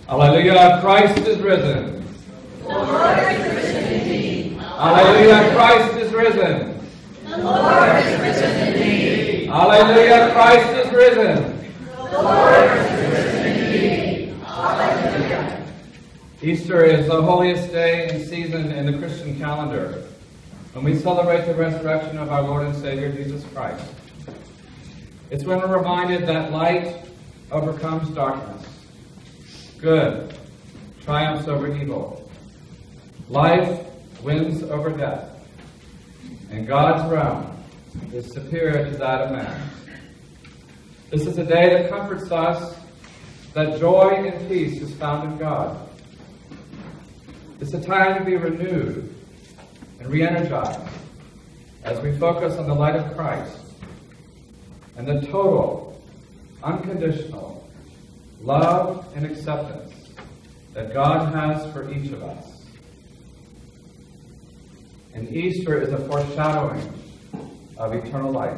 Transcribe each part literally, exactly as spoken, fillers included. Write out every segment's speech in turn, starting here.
Alleluia, Christ is risen. The Lord is risen indeed. Alleluia, Christ is risen. The Lord is risen indeed. Alleluia, Christ is risen. The Lord is risen indeed. Alleluia. Easter is the holiest day and season in the Christian calendar, when we celebrate the resurrection of our Lord and Savior, Jesus Christ. It's when we're reminded that light overcomes darkness. Good triumphs over evil. Life wins over death. And God's realm is superior to that of man. This is a day that comforts us that joy and peace is found in God. It's a time to be renewed and re-energized as we focus on the light of Christ and the total, unconditional love and acceptance that God has for each of us. And Easter is a foreshadowing of eternal life.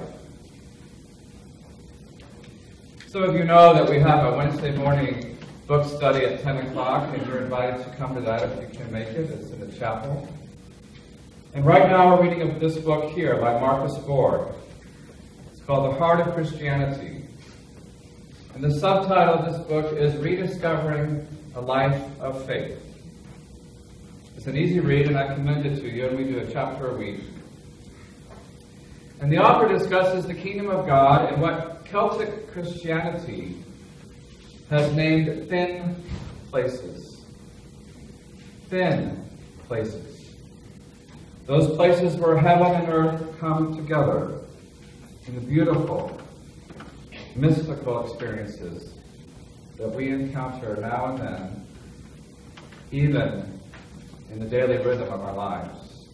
Some of you know that we have a Wednesday morning book study at ten o'clock, and you're invited to come to that if you can make it. It's in the chapel. And right now we're reading this book here by Marcus Borg. It's called The Heart of Christianity. And the subtitle of this book is Rediscovering a Life of Faith. It's an easy read, and I commend it to you, and we do a chapter a week. And the author discusses the kingdom of God and what Celtic Christianity has named thin places. Thin places. Those places where heaven and earth come together in the beautiful, mystical experiences that we encounter now and then, even in the daily rhythm of our lives.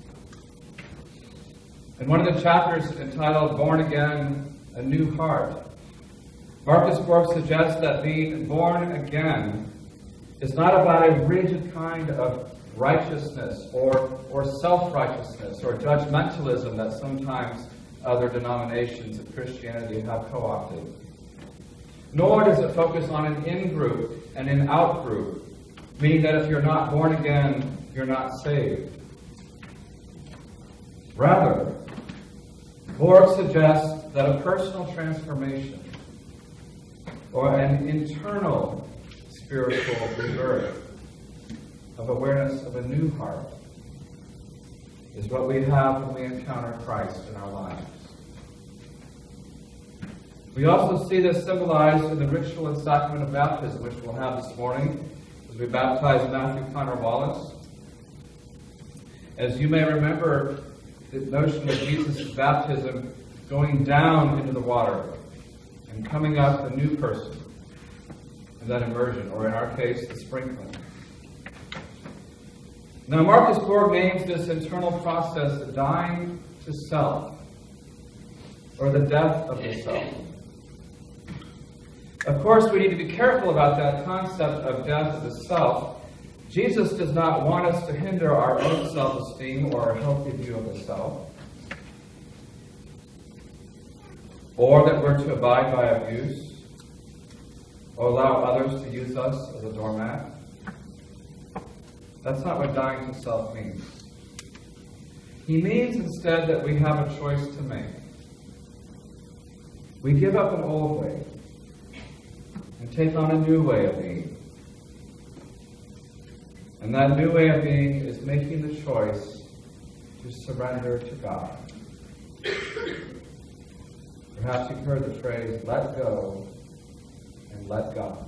In one of the chapters entitled Born Again, A New Heart, Marcus Borg suggests that being born again is not about a rigid kind of righteousness or, or self-righteousness or judgmentalism that sometimes other denominations of Christianity have co-opted. Nor does it focus on an in-group and an out-group, meaning that if you're not born again, you're not saved. Rather, Borg suggests that a personal transformation or an internal spiritual rebirth of awareness of a new heart is what we have when we encounter Christ in our lives. We also see this symbolized in the ritual and sacrament of baptism, which we'll have this morning as we baptize Matthew Connor Wallace. As you may remember, the notion of Jesus' baptism going down into the water and coming up a new person in that immersion, or in our case, the sprinkling. Now, Marcus Borg names this internal process the dying to self, or the death of the self. Of course, we need to be careful about that concept of death of the self. Jesus does not want us to hinder our own self-esteem or a healthy view of the self, or that we're to abide by abuse, or allow others to use us as a doormat. That's not what dying to self means. He means instead that we have a choice to make. We give up an old way and take on a new way of being. And that new way of being is making the choice to surrender to God. Perhaps you've heard the phrase, let go and let God.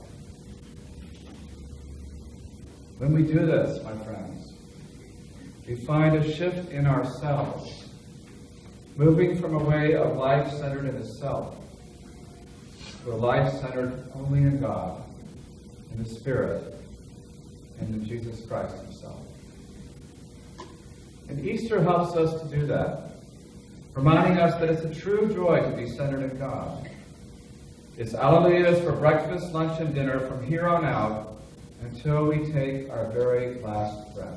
When we do this, my friends, we find a shift in ourselves, moving from a way of life centered in the self to a life centered only in God, in the Spirit, and in Jesus Christ himself. And Easter helps us to do that, reminding us that it's a true joy to be centered in God. It's Alleluias for breakfast, lunch, and dinner from here on out until we take our very last breath.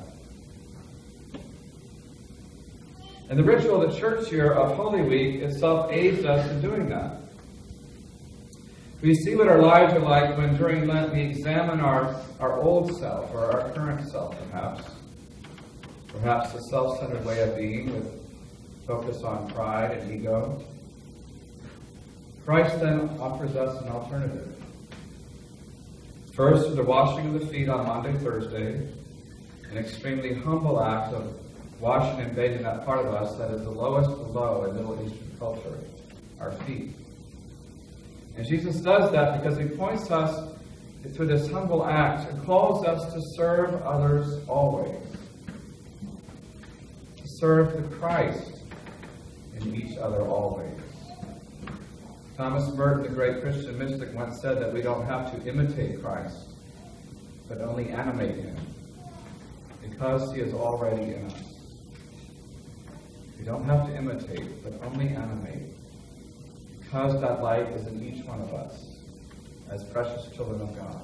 And the ritual of the church year of Holy Week itself aids us in doing that. We see what our lives are like when during Lent we examine our, our old self, or our current self perhaps. Perhaps the self-centered way of being with focus on pride and ego. Christ then offers us an alternative. First, through the washing of the feet on Maundy, Thursday, an extremely humble act of washing and bathing that part of us that is the lowest below in Middle Eastern culture, our feet. And Jesus does that because he points us through this humble act and calls us to serve others always. To serve the Christ in each other always. Thomas Merton, the great Christian mystic, once said that we don't have to imitate Christ, but only animate him, because he is already in us. We don't have to imitate, but only animate, because that light is in each one of us, as precious children of God.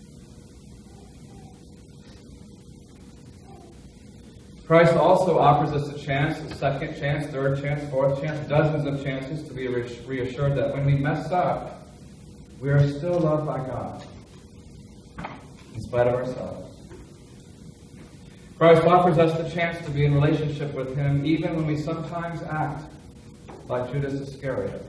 Christ also offers us a chance, a second chance, third chance, fourth chance, dozens of chances to be reassured that when we mess up, we are still loved by God, in spite of ourselves. Christ offers us the chance to be in relationship with him even when we sometimes act like Judas Iscariot,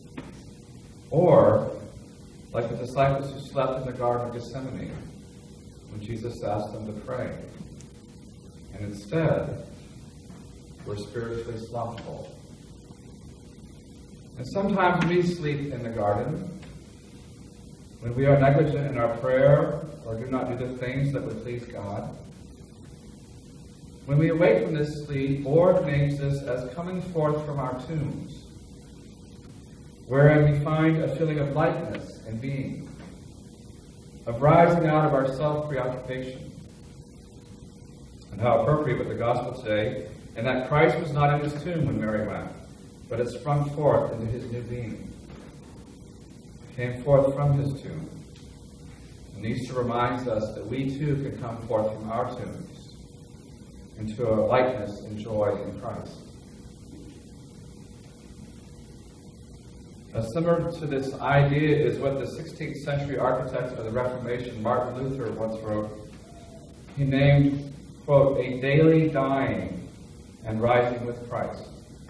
or like the disciples who slept in the Garden of Gethsemane when Jesus asked them to pray. And instead, we're spiritually slothful. And sometimes we sleep in the garden when we are negligent in our prayer or do not do the things that would please God. When we awake from this sleep, Lord names this as coming forth from our tombs, wherein we find a feeling of lightness and being, of rising out of our self-preoccupation. And how appropriate what the Gospels say, and that Christ was not in his tomb when Mary went, but had sprung forth into his new being. He came forth from his tomb. And Easter reminds us that we too can come forth from our tombs into a lightness and joy in Christ. Now, similar to this idea is what the sixteenth century architect of the Reformation, Martin Luther, once wrote. He named, quote, a daily dying and rising with Christ.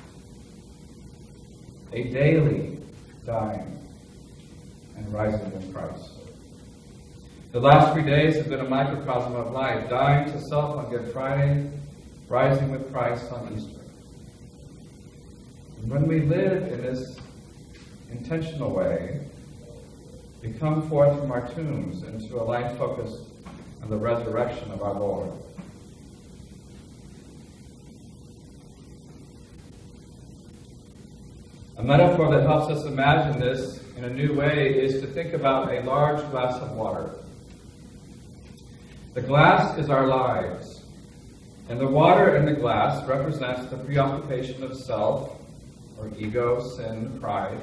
A daily dying and rising with Christ. The last three days have been a microcosm of life, dying to self on Good Friday, rising with Christ on Easter. And when we live in this intentional way, we come forth from our tombs into a life focused on the resurrection of our Lord. A metaphor that helps us imagine this in a new way is to think about a large glass of water. The glass is our lives, and the water in the glass represents the preoccupation of self, or ego, sin, pride.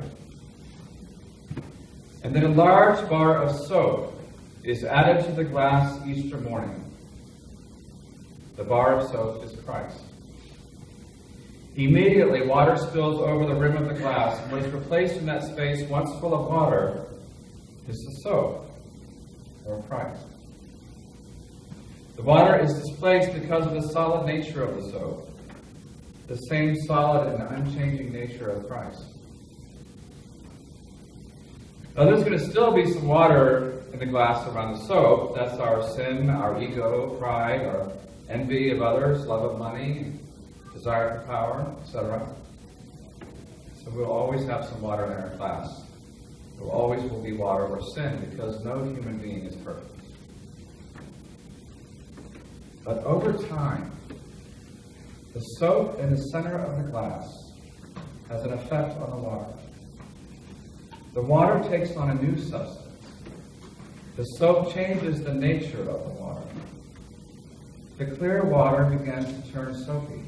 And then a large bar of soap is added to the glass Easter morning. The bar of soap is Christ. Immediately, water spills over the rim of the glass, and what is replaced in that space, once full of water, is the soap, or Christ. The water is displaced because of the solid nature of the soap, the same solid and unchanging nature of Christ. Now, there's going to still be some water in the glass around the soap. That's our sin, our ego, pride, our envy of others, love of money, desire for power, et cetera. So we'll always have some water in our glass. There always will be water or sin, because no human being is perfect. But over time, the soap in the center of the glass has an effect on the water. The water takes on a new substance. The soap changes the nature of the water. The clear water begins to turn soapy.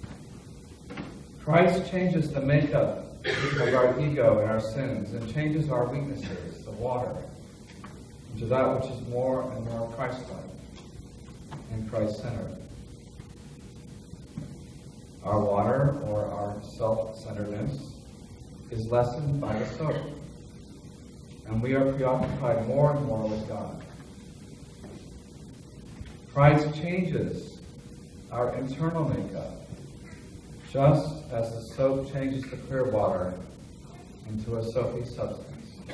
Christ changes the makeup of our ego and our sins, and changes our weaknesses, the water, into that which is more and more Christ-like and Christ-centered. Our water, or our self-centeredness, is lessened by the soap. and we are preoccupied more and more with God. Christ changes our internal makeup, just as the soap changes the clear water into a soapy substance.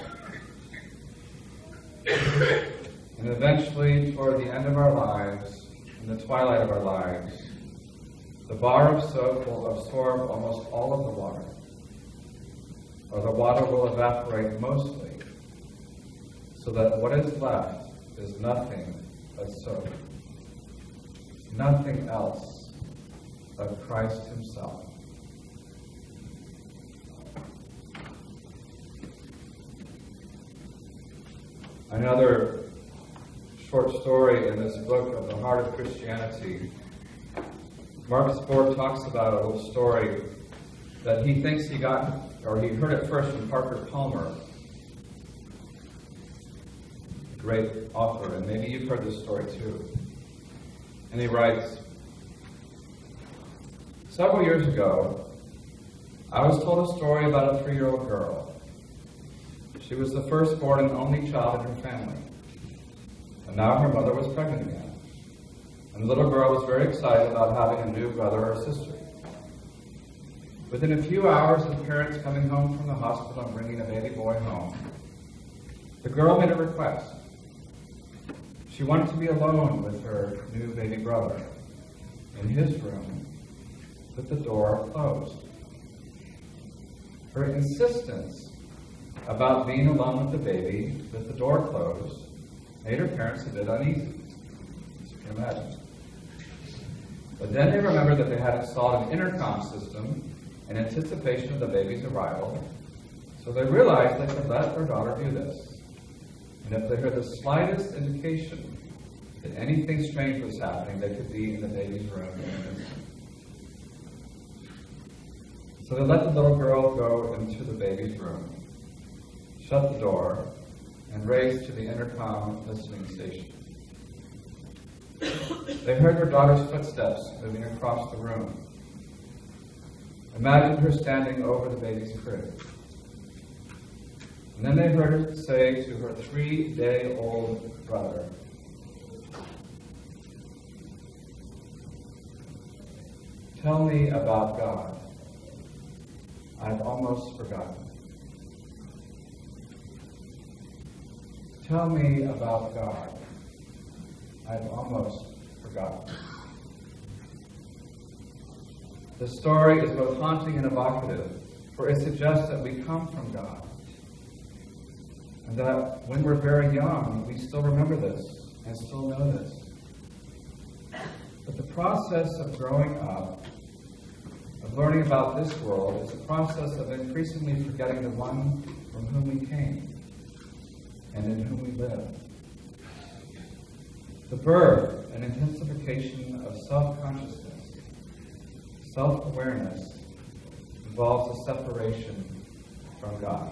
And eventually, toward the end of our lives, in the twilight of our lives, the bar of soap will absorb almost all of the water, or the water will evaporate mostly, so that what is left is nothing but soap. Nothing else but Christ himself. Another short story in this book of the Heart of Christianity, Marcus Borg talks about a little story that he thinks he got, or he heard it first from Parker Palmer, a great author, and maybe you've heard this story too. And he writes, several years ago, I was told a story about a three-year-old girl. She was the firstborn and only child in her family. And now her mother was pregnant again. And the little girl was very excited about having a new brother or sister. Within a few hours of parents coming home from the hospital and bringing a baby boy home, the girl made a request. She wanted to be alone with her new baby brother in his room with the door closed. Her insistence about being alone with the baby with the door closed made her parents a bit uneasy, as you can imagine. But then they remembered that they had installed an intercom system in anticipation of the baby's arrival, so they realized they could let their daughter do this. And if they heard the slightest indication that anything strange was happening, they could be in the baby's room in an instant. So they let the little girl go into the baby's room, shut the door, and raced to the intercom listening station. They heard their daughter's footsteps moving across the room. Imagined her standing over the baby's crib. And then they heard her say to her three-day-old brother, "Tell me about God. I've almost forgotten. Tell me about God. I've almost forgotten." The story is both haunting and evocative, for it suggests that we come from God, and that when we're very young, we still remember this and still know this. But the process of growing up, of learning about this world, is a process of increasingly forgetting the one from whom we came and in whom we live. The birth and intensification of self-consciousness, self-awareness, involves a separation from God.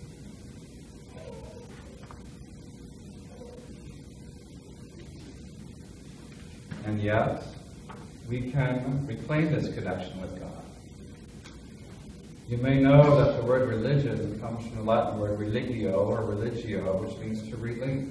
And yet, we can reclaim this connection with God. You may know that the word religion comes from the Latin word religio or religio, which means to relink.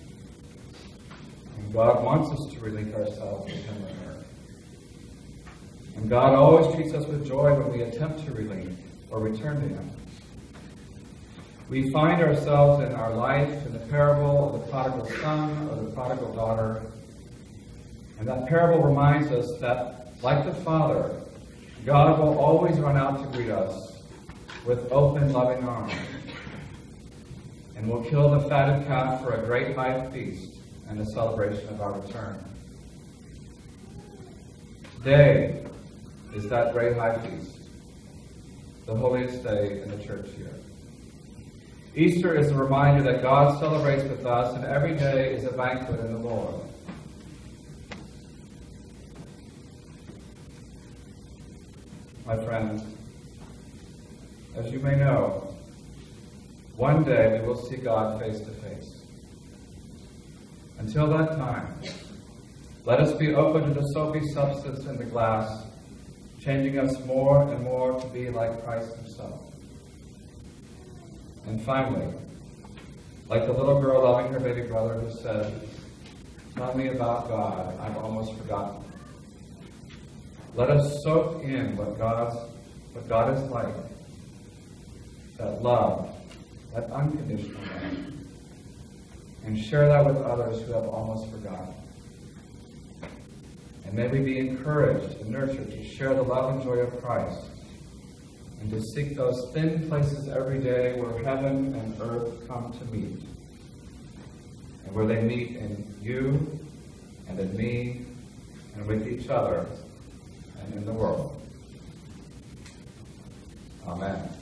And God wants us to relink ourselves with Him and her. And God always treats us with joy when we attempt to relink or return to Him. We find ourselves in our life in the parable of the prodigal son or the prodigal daughter. And that parable reminds us that, like the Father, God will always run out to greet us with open, loving arms, and will kill the fatted calf for a great high feast and a celebration of our return. Today is that great high feast, the holiest day in the church year. Easter is a reminder that God celebrates with us, and every day is a banquet in the Lord. My friends, as you may know, one day we will see God face to face. Until that time, let us be open to the soapy substance in the glass, changing us more and more to be like Christ Himself. And finally, Like the little girl loving her baby brother who said, "Tell me about God, I've almost forgotten." Let us soak in what God's what God is like, that love, that unconditional love, and share that with others who have almost forgotten. And may we be encouraged and nurtured to share the love and joy of Christ, and to seek those thin places every day where heaven and earth come to meet, and where they meet in you and in me and with each other and in the world. Amen.